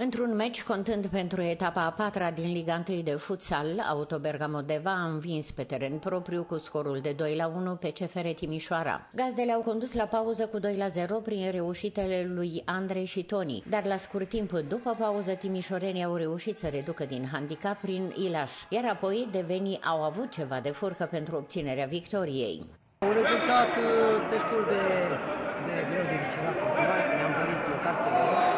Într-un meci contând pentru etapa a patra din Liga 1 de futsal, Auto Bergamo Deva a învins pe teren propriu cu scorul de 2-1 pe CFR Timișoara. Gazdele au condus la pauză cu 2-0 prin reușitele lui Andrei și Toni, dar la scurt timp după pauză timișorenii au reușit să reducă din handicap prin Ilaș, iar apoi devenii au avut ceva de furcă pentru obținerea victoriei. Un rezultat destul de greu de vicerat pentru noi, ne-am dorit măcar să vedem.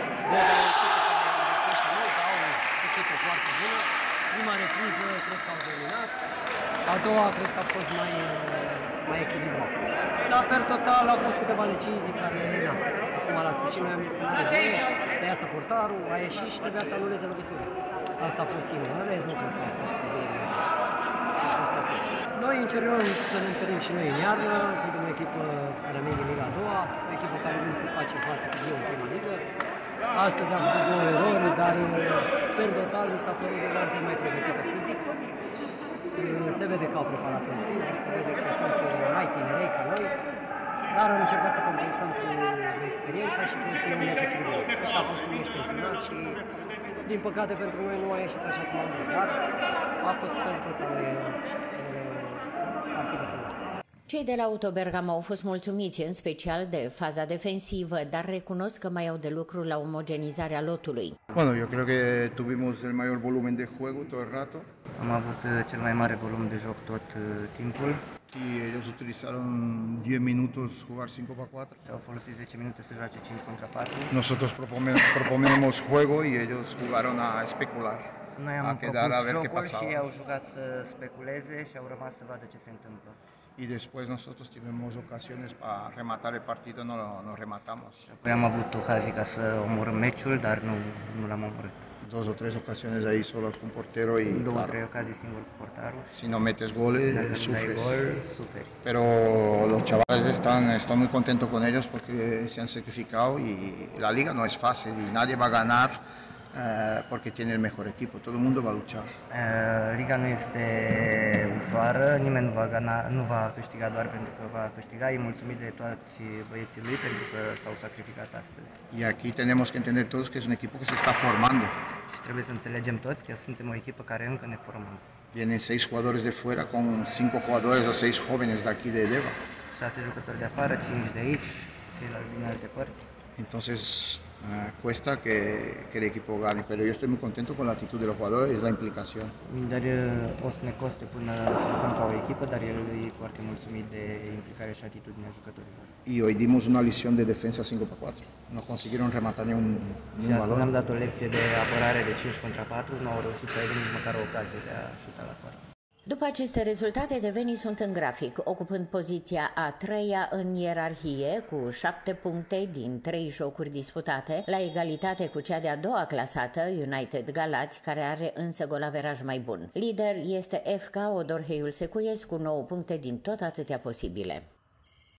Au o echipă foarte bună. Prima repriză cred că au dominat, a doua cred că a fost mai echilibrată. La per total au fost câteva decizii care, acum la sfârșit noi am zis că nu are voie să iasă portarul, a ieșit și trebuia să anuleze lovitura. Asta a fost singur, în rest nu cred că a fost probleme. Noi încercăm să ne întâlnim și noi în iarnă, suntem o echipă care merge în Liga a doua, o echipă care vine să face față cu eu în prima ligă. Astăzi am făcut 2 erori, dar per total mi s-a părut de foarte mai pregătită fizic. Se vede că au preparat un fizic, se vede că sunt mai tinerei ca noi, dar am încercat să compensăm cu experiența și să ținem un meci echilibrat. Cred că a fost un meci tensionat și, din păcate, pentru noi nu a ieșit așa cum am vrut, dar a fost per total partidă frumoasă. Cei de la Auto Bergamo au fost mulțumiți în special de faza defensivă, dar recunosc că mai au de lucru la omogenizarea lotului. Bueno, yo creo que tuvimos el mayor volumen de juego todo el rato. Am avut cel mai mare volum de joc tot timpul. Y ellos utilizaron 10 minutos jugar 5-4. Au folosit 10 minute să joace 5 contra 4. Nosotros proponemos juego y ellos jugaron a especular. Noi am propus jocul și ei au jucat să speculeze și au rămas să vadă ce se întâmplă. Y después nosotros tuvimos ocasiones para rematar el partido, no rematamos. Apoi am avut ocazii ca să omorâm meciul, dar nu l-am omorât. 2 o 3 ocasiones ahí solos con portero y 2-3 claro, ocazii singur cu portarul. si no metes goles, sufres. Suferi. Pero los chavales están muy contentos con ellos porque se han sacrificado y la liga no es fácil y nadie va a ganar porque tiene el mejor equipo, todo el mundo va a luchar. Liga nu este ușoară, nimeni nu va câștiga doar pentru că va câștiga. E mulțumit de toți băieții lui pentru că s-au sacrificat astăzi. Y aquí tenemos que entender todos que es un equipo que se está formando. Și trebuie să înțelegem toți că suntem o echipă care încă ne formăm. Vienen 6 jugadores de fuera con 5 jugadores o 6 jóvenes de aquí de Deva. 6 jucători de afară, 5 de aici, ceilalți din alte părți. Entonces cuesta que el equipo gane, pero yo estoy muy contento con la actitud de los jugadores y la implicación. Dar o să ne coste până să jucăm ca o echipă, dar el e foarte mulțumit de implicarea și atitudinea jucătorilor. Y hoy dimos una lección de defensa 5-4. No consiguieron rematar ni un astăzi balón. am dat o lecție de apărare de 5 contra 4, nu au reușit să aibă nici măcar o ocazie de a șuta la poartă. După aceste rezultate, devenii sunt în grafic, ocupând poziția a treia în ierarhie, cu 7 puncte din 3 jocuri disputate, la egalitate cu cea de-a doua clasată, United Galați, care are însă golaveraj mai bun. Lider este FK Odorheiul Secuiesc cu 9 puncte din tot atâtea posibile.